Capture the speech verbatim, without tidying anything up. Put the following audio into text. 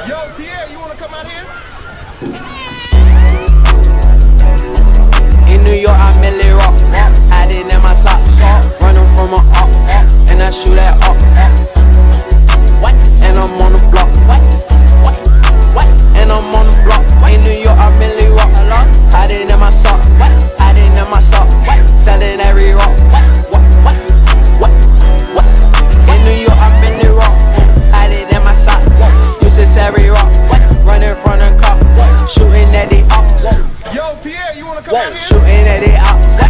Yo, Pierre, you wanna come out here? In New York, I merely rock, hiding in my socks, running from a up, and I shoot at up, and I'm on the block, and I'm on the block. In New York, I merely rock, hiding in my sock, hiding in my sock, selling every rock. In New York, I merely rock, hiding in my sock, useless every rock, running from the cop, shooting at the ops. Yo, Pierre, you wanna come out here? Shooting at the ops.